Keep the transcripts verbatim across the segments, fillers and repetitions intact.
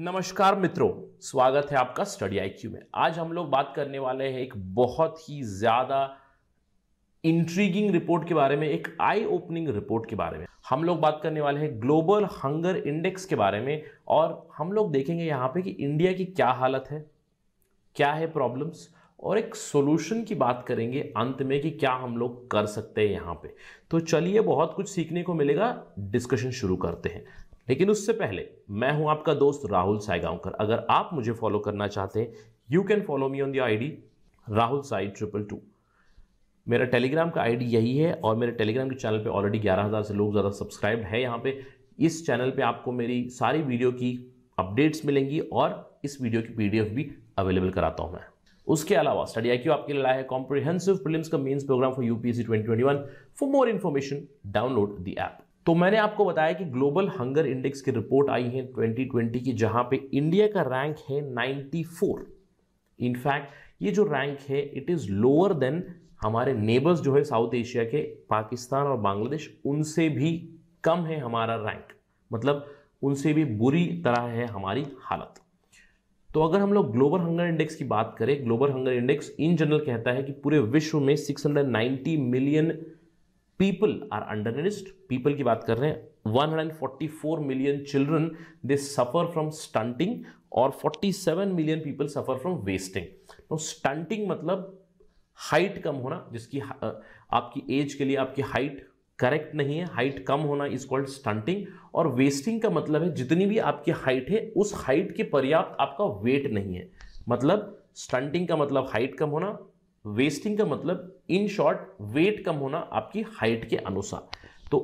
नमस्कार मित्रों, स्वागत है आपका स्टडी आई क्यू में। आज हम लोग बात करने वाले हैं एक बहुत ही ज्यादा इंट्रीगिंग रिपोर्ट के बारे में, एक आई ओपनिंग रिपोर्ट के बारे में। हम लोग बात करने वाले हैं ग्लोबल हंगर इंडेक्स के बारे में और हम लोग देखेंगे यहाँ पे कि इंडिया की क्या हालत है, क्या है प्रॉब्लम्स, और एक सॉल्यूशन की बात करेंगे अंत में कि क्या हम लोग कर सकते हैं यहाँ पे। तो चलिए, बहुत कुछ सीखने को मिलेगा। डिस्कशन शुरू करते हैं, लेकिन उससे पहले मैं हूं आपका दोस्त राहुल साईगांवकर। अगर आप मुझे फॉलो करना चाहते हैं, you can follow me on the ID Rahul Sai triple two. मेरा टेलीग्राम का आईडी यही है और मेरे टेलीग्राम के चैनल पे ऑलरेडी ग्यारह हज़ार से लोग ज़्यादा सब्सक्राइब्ड है। यहाँ पे इस चैनल पे आपको मेरी सारी वीडियो की अपडेट्स मिलेंगी और इस वीडियो की पीडीएफ भी अवेलेबल कराता हूँ मैं। उसके अलावा स्टडी आई क्यू आपके लिए लाया है comprehensive prelims cum mains program for UPSC twenty twenty one. For more information download the app. तो मैंने आपको बताया कि ग्लोबल हंगर इंडेक्स की रिपोर्ट आई है ट्वेंटी ट्वेंटी की, जहां पे इंडिया का रैंक है नाइंटी फोर। इनफैक्ट ये जो रैंक है इट इज लोअर देन हमारे नेबर्स जो है साउथ एशिया के, पाकिस्तान और बांग्लादेश, उनसे भी कम है हमारा रैंक। मतलब उनसे भी बुरी तरह है हमारी हालत। तो अगर हम लोग ग्लोबल हंगर इंडेक्स की बात करें, global hunger index in general कहता है कि पूरे विश्व में six hundred ninety million people are undernourished. People की बात कर रहे हैं। One hundred forty four million children they suffer from stunting और forty seven million people suffer from wasting. तो स्टंटिंग मतलब हाइट कम होना, जिसकी आपकी एज के लिए आपकी हाइट करेक्ट नहीं है, हाइट कम होना इज कॉल्ड स्टंटिंग। और वेस्टिंग का मतलब है जितनी भी आपकी हाइट है उस हाइट के पर्याप्त आपका वेट नहीं है। मतलब स्टंटिंग का मतलब हाइट कम होना, वेस्टिंग का मतलब इन शॉर्ट वेट कम होना आपकी हाइट के अनुसार। तो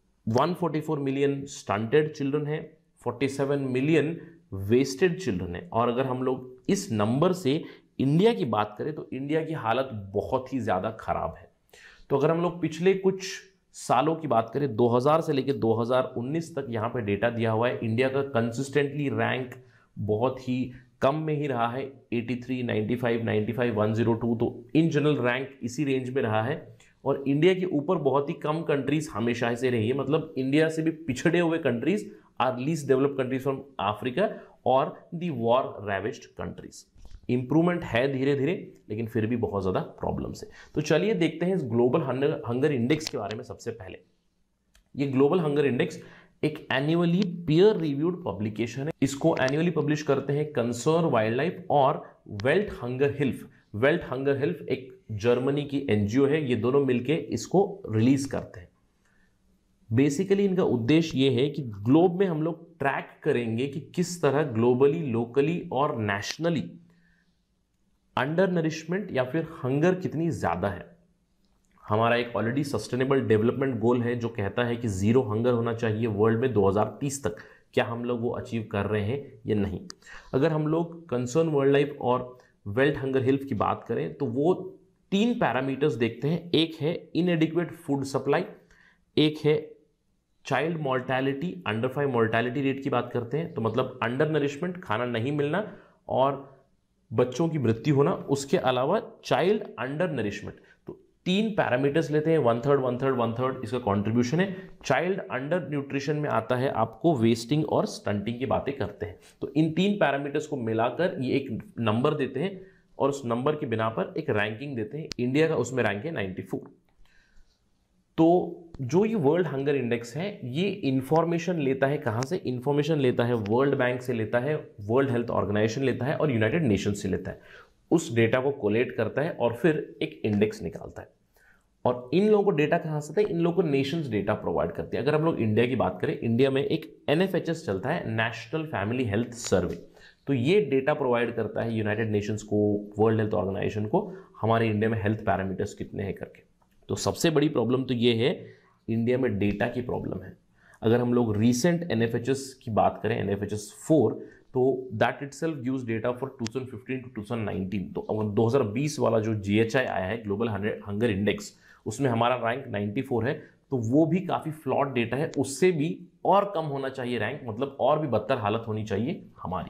one forty four million stunted children है, forty seven million wasted children है। और अगर हम लोग इस नंबर से इंडिया की बात करें तो इंडिया की हालत बहुत ही ज्यादा खराब है। तो अगर हम लोग पिछले कुछ सालों की बात करें, दो हज़ार से लेकर दो हज़ार उन्नीस तक यहाँ पे डेटा दिया हुआ है, इंडिया का कंसिस्टेंटली रैंक बहुत ही कम में ही रहा है, तिरासी, पचानवे, पचानवे, एक सौ दो। तो इन जनरल रैंक इसी रेंज में रहा है। और इंडिया के ऊपर बहुत ही कम कंट्रीज हमेशा से रही है। मतलब इंडिया से भी पिछड़े हुए countries are least developed countries from Africa और the war ravaged countries. Improvement है धीरे धीरे, लेकिन फिर भी बहुत ज्यादा प्रॉब्लम्स है। तो चलिए देखते हैं इस ग्लोबल हंगर इंडेक्स के बारे में। सबसे पहले ये ग्लोबल हंगर इंडेक्स एक एनुअली पीयर रिव्यूड पब्लिकेशन है। इसको एनुअली पब्लिश करते हैं कंसर्न वाइल्ड लाइफ और Welthungerhilfe. Welthungerhilfe एक जर्मनी की एनजीओ है, ये दोनों मिलके इसको रिलीज करते हैं। बेसिकली इनका उद्देश्य ये है कि ग्लोब में हम लोग ट्रैक करेंगे कि किस तरह ग्लोबली, लोकली और नेशनली अंडर नरिशमेंट या फिर हंगर कितनी ज्यादा है। हमारा एक ऑलरेडी सस्टेनेबल डेवलपमेंट गोल है जो कहता है कि जीरो हंगर होना चाहिए वर्ल्ड में दो हज़ार तीस तक। क्या हम लोग वो अचीव कर रहे हैं या नहीं? अगर हम लोग कंसर्न वर्ल्ड लाइफ और वेल्ट हंगर हिल्फ की बात करें तो वो तीन पैरामीटर्स देखते हैं। एक है इनएडिक्वेट फूड सप्लाई, एक है child mortality, under five mortality rate की बात करते हैं, तो मतलब अंडर नरिशमेंट, खाना नहीं मिलना और बच्चों की मृत्यु होना। उसके अलावा चाइल्ड अंडर नरिशमेंट। तो तीन पैरामीटर्स लेते हैं, one third one third one third इसका कंट्रीब्यूशन है। चाइल्ड अंडर न्यूट्रिशन में आता है आपको वेस्टिंग और स्टंटिंग की बातें करते हैं। तो इन तीन पैरामीटर्स को मिलाकर ये एक नंबर देते हैं और उस नंबर के बिना पर एक रैंकिंग देते हैं। इंडिया का उसमें रैंक है नाइंटी फोर। तो जो ये वर्ल्ड हंगर इंडेक्स है ये इंफॉर्मेशन लेता है कहां से? इंफॉर्मेशन लेता है वर्ल्ड बैंक से लेता है, वर्ल्ड हेल्थ ऑर्गेनाइजेशन लेता है और यूनाइटेड नेशंस से लेता है। उस डेटा को कोलेट करता है और फिर एक इंडेक्स निकालता है। और इन लोगों को डेटा कहां से आता है? इन लोगों को नेशंस डेटा प्रोवाइड करते हैं। अगर हम लोग इंडिया की बात करें, इंडिया में एक एनएफएचएस चलता है, नेशनल फैमिली हेल्थ सर्वे। तो ये डेटा प्रोवाइड करता है यूनाइटेड नेशंस को, वर्ल्ड हेल्थ ऑर्गेनाइजेशन को, हमारे इंडिया में हेल्थ पैरामीटर्स कितने हैं करके। तो सबसे बड़ी प्रॉब्लम तो ये है, इंडिया में डेटा की प्रॉब्लम है। अगर हम लोग रीसेंट एनएफएचएस की बात करें, एनएफएचएस फोर, तो that itself gives data for two thousand fifteen to two thousand nineteen. तो अगर दो हज़ार बीस वाला जो जीएचआई आया है ग्लोबल हंगर इंडेक्स, उसमें हमारा रैंक नाइंटी फोर है। तो वो भी काफी फ्लॉड डेटा है, उससे भी और कम होना चाहिए रैंक, मतलब और भी बदतर हालत होनी चाहिए हमारी।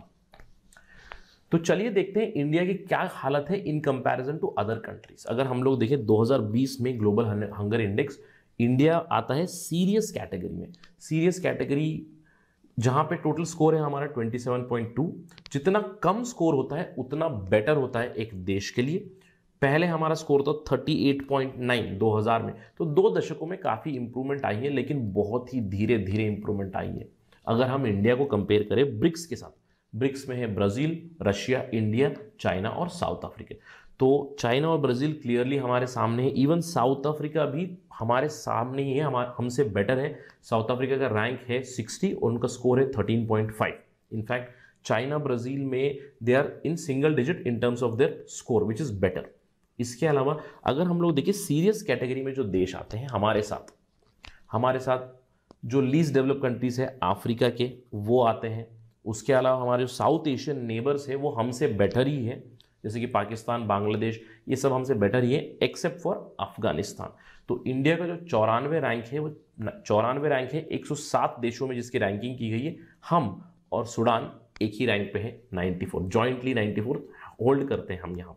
तो चलिए देखते हैं इंडिया की क्या हालत है in comparison to other countries. अगर हम लोग देखें दो हज़ार बीस में ग्लोबल हंगर इंडेक्स, इंडिया आता है सीरियस कैटेगरी में। सीरियस कैटेगरी जहां पे टोटल स्कोर है हमारा सत्ताईस पॉइंट दो। जितना कम स्कोर होता है उतना बेटर होता है एक देश के लिए। पहले हमारा स्कोर था अड़तीस पॉइंट नौ दो हज़ार में, तो दो दशकों में काफ़ी इंप्रूवमेंट आई है, लेकिन बहुत ही धीरे धीरे इंप्रूवमेंट आई है। अगर हम इंडिया को कंपेयर करें ब्रिक्स के साथ, ब्रिक्स में है ब्राज़ील, रशिया, इंडिया, चाइना और साउथ अफ्रीका। तो चाइना और ब्राज़ील क्लियरली हमारे सामने है। इवन साउथ अफ्रीका भी हमारे सामने ही है, हमारे हमसे बेटर है। साउथ अफ्रीका का रैंक है साठ और उनका स्कोर है तेरह पॉइंट पाँच। इनफैक्ट चाइना ब्राज़ील में they are in single digit in terms of their score which is better. इसके अलावा अगर हम लोग देखिए सीरियस कैटेगरी में जो देश आते हैं हमारे साथ, हमारे साथ जो लीस्ट डेवलप कंट्रीज है अफ्रीका के, वो आते हैं। उसके अलावा हमारे जो साउथ एशियन नेबर्स है वो हमसे बेटर ही है, जैसे कि पाकिस्तान, बांग्लादेश, ये सब हमसे बेटर ही है एक्सेप्ट फॉर अफगानिस्तान। तो इंडिया का जो चौरानवे रैंक है वो चौरानवे रैंक है एक सौ सात देशों में जिसकी रैंकिंग की गई है। हम और सूडान एक ही रैंक पे है चौरानवे, जॉइंटली चौरानवे होल्ड करते हैं हम यहाँ पे।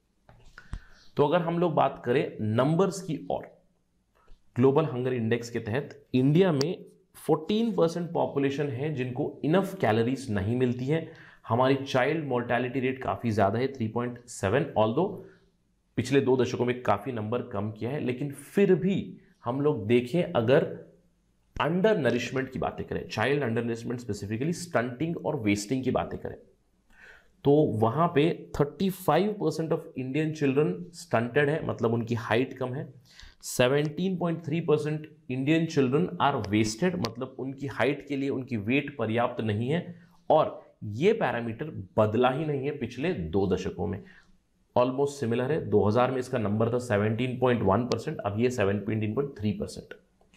तो अगर हम लोग बात करें नंबर्स की और ग्लोबल हंगर इंडेक्स के तहत इंडिया में चौदह परसेंट पॉपुलेशन है जिनको इनफ कैलोरीज नहीं मिलती है। हमारी चाइल्ड मोर्टेलिटी रेट काफ़ी ज़्यादा है तीन पॉइंट सात, ऑल्दो पिछले दो दशकों में काफ़ी नंबर कम किया है, लेकिन फिर भी हम लोग देखें अगर अंडर नरिशमेंट की बातें करें, child under nourishment specifically stunting और वेस्टिंग की बातें करें, तो वहाँ पे पैंतीस percent of Indian children stunted है, मतलब उनकी हाइट कम है। सत्रह पॉइंट तीन percent Indian children are wasted, मतलब उनकी हाइट के लिए उनकी वेट पर्याप्त नहीं है। और ये पैरामीटर बदला ही नहीं है पिछले दो दशकों में, ऑलमोस्ट सिमिलर है। दो हज़ार में इसका नंबर था सत्रह पॉइंट एक परसेंट, अब ये सत्रह पॉइंट तीन परसेंट।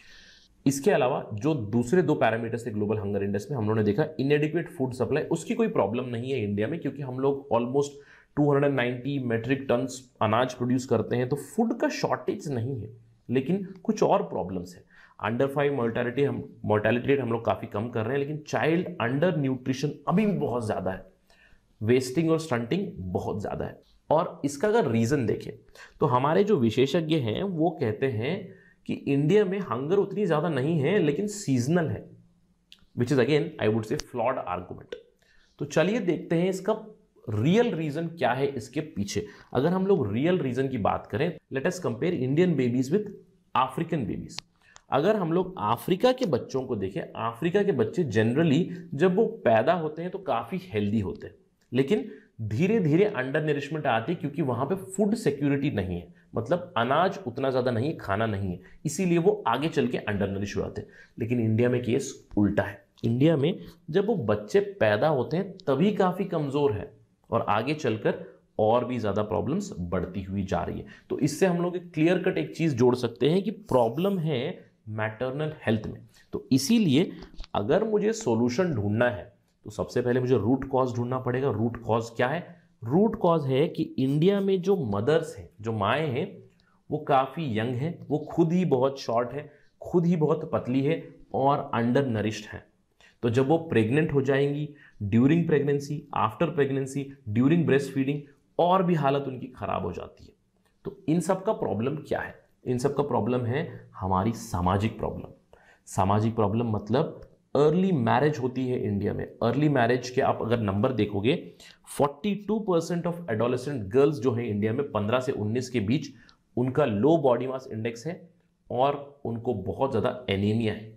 इसके अलावा जो दूसरे दो पैरामीटर्स थे ग्लोबल हंगर इंडेक्स में, हम लोगों ने देखा इनएडिक्वेट फूड सप्लाई, उसकी कोई प्रॉब्लम नहीं है इंडिया में, क्योंकि हम लोग ऑलमोस्ट दो सौ नब्बे मेट्रिक टन्स अनाज प्रोड्यूस करते हैं, तो फूड का शॉर्टेज नहीं है। लेकिन कुछ और प्रॉब्लम्स है। अंडर फाइव मोर्टेलिटी हम मोर्टेलिटी रेट हम लोग काफ़ी कम कर रहे हैं, लेकिन चाइल्ड अंडर न्यूट्रिशन अभी भी बहुत ज़्यादा है, वेस्टिंग और स्टंटिंग बहुत ज़्यादा है। और इसका अगर रीज़न देखें तो हमारे जो विशेषज्ञ हैं वो कहते हैं कि इंडिया में हंगर उतनी ज़्यादा नहीं है, लेकिन सीजनल है, which is again I would say flawed argument. तो चलिए देखते हैं इसका रियल रीजन क्या है इसके पीछे। अगर हम लोग रियल रीजन की बात करें, let us compare Indian babies with African babies. अगर हम लोग अफ्रीका के बच्चों को देखें, अफ्रीका के बच्चे जनरली जब वो पैदा होते हैं तो काफ़ी हेल्दी होते हैं, लेकिन धीरे धीरे अंडर नरिशमेंट आती है क्योंकि वहाँ पे फूड सिक्योरिटी नहीं है, मतलब अनाज उतना ज़्यादा नहीं है, खाना नहीं है, इसीलिए वो आगे चल के अंडर नरिश हो जाते हैं। लेकिन इंडिया में केस उल्टा है। इंडिया में जब वो बच्चे पैदा होते हैं तभी काफ़ी कमज़ोर है और आगे चलकर और भी ज़्यादा प्रॉब्लम्स बढ़ती हुई जा रही है। तो इससे हम लोग एक क्लियर कट एक चीज़ जोड़ सकते हैं कि प्रॉब्लम है मैटरनल हेल्थ में। तो इसीलिए अगर मुझे सॉल्यूशन ढूंढना है तो सबसे पहले मुझे रूट कॉज ढूंढना पड़ेगा। रूट कॉज क्या है? रूट कॉज है कि इंडिया में जो मदर्स हैं, जो माएँ हैं, वो काफ़ी यंग हैं, वो खुद ही बहुत शॉर्ट है, खुद ही बहुत पतली है और अंडर नरिश्ड है। तो जब वो प्रेग्नेंट हो जाएंगी, during pregnancy, after pregnancy, during breast feeding, और भी हालत उनकी खराब हो जाती है। तो इन सब का प्रॉब्लम क्या है? इन सब का प्रॉब्लम है हमारी सामाजिक प्रॉब्लम। सामाजिक प्रॉब्लम मतलब अर्ली मैरिज होती है इंडिया में। अर्ली मैरिज के आप अगर नंबर देखोगे, बयालीस परसेंट ऑफ एडोलेसेंट गर्ल्स जो है इंडिया में पंद्रह से उन्नीस के बीच, उनका लो बॉडी मास इंडेक्स है और उनको बहुत ज़्यादा एनीमिया है।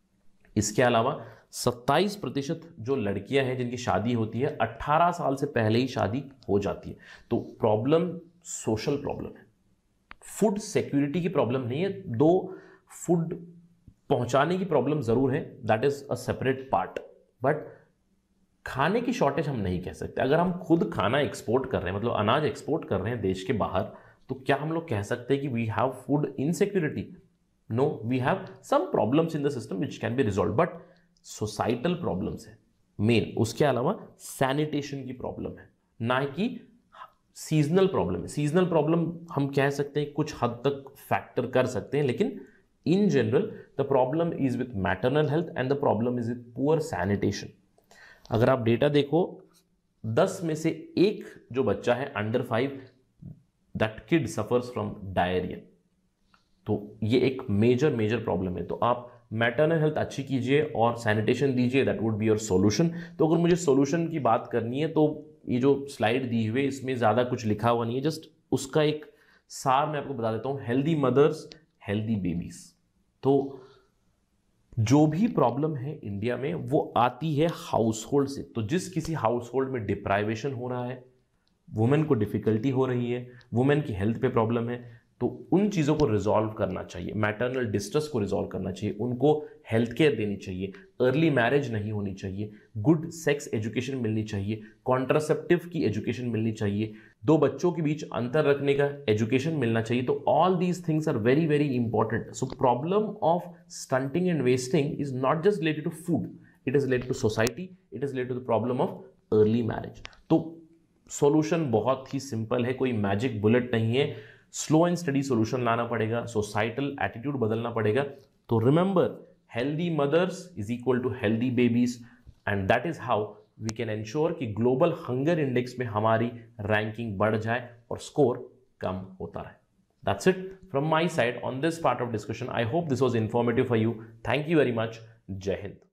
इसके अलावा सत्ताईस प्रतिशत जो लड़कियां हैं जिनकी शादी होती है, अट्ठारह साल से पहले ही शादी हो जाती है। तो प्रॉब्लम सोशल प्रॉब्लम है, फूड सिक्योरिटी की प्रॉब्लम नहीं है। दो फूड पहुंचाने की प्रॉब्लम जरूर है, that is a separate part, but खाने की शॉर्टेज हम नहीं कह सकते। अगर हम खुद खाना एक्सपोर्ट कर रहे हैं, मतलब अनाज एक्सपोर्ट कर रहे हैं देश के बाहर, तो क्या हम लोग कह सकते हैं कि we have food insecurity? No, we have some problems in the system which can be resolve, but societal problems है मेन। उसके अलावा सैनिटेशन की प्रॉब्लम है, ना कि सीजनल प्रॉब्लम है। सीजनल प्रॉब्लम हम कह सकते हैं कुछ हद तक फैक्टर कर सकते हैं, लेकिन in general the problem is with maternal health and the problem is with poor sanitation. अगर आप डेटा देखो, दस में से एक जो बच्चा है under five, that kid suffers from diarrhoea. तो ये एक मेजर मेजर प्रॉब्लम है। तो आप मैटरनल हेल्थ अच्छी कीजिए और सैनिटेशन दीजिए, that would be your solution. तो अगर मुझे सॉल्यूशन की बात करनी है तो ये जो स्लाइड दी हुई है इसमें ज़्यादा कुछ लिखा हुआ नहीं है, जस्ट उसका एक सार मैं आपको बता देता हूँ। Healthy mothers, healthy babies. तो जो भी प्रॉब्लम है इंडिया में वो आती है हाउस होल्ड से। तो जिस किसी हाउस होल्ड में डिप्राइवेशन हो रहा है, वुमेन को डिफिकल्टी हो रही है, वुमेन की हेल्थ पे प्रॉब्लम है, तो उन चीज़ों को रिजॉल्व करना चाहिए, मैटरनल डिस्ट्रेस को रिजॉल्व करना चाहिए, उनको हेल्थ केयर देनी चाहिए, अर्ली मैरिज नहीं होनी चाहिए, गुड सेक्स एजुकेशन मिलनी चाहिए, कॉन्ट्रासेप्टिव की एजुकेशन मिलनी चाहिए, दो बच्चों के बीच अंतर रखने का एजुकेशन मिलना चाहिए। तो all these things are very very important. So problem of stunting and wasting is not just related to food, it is related to society, it is related to problem of early marriage. तो solution बहुत ही simple है, कोई magic bullet नहीं है। Slow and study solution लाना पड़ेगा, societal attitude बदलना पड़ेगा। तो remember, healthy mothers is equal to healthy babies, and that is how we can ensure कि ग्लोबल हंगर इंडेक्स में हमारी रैंकिंग बढ़ जाए और स्कोर कम होता रहे। That's it from my side on this part of discussion. I hope this was informative for you. Thank you very much. Jai Hind.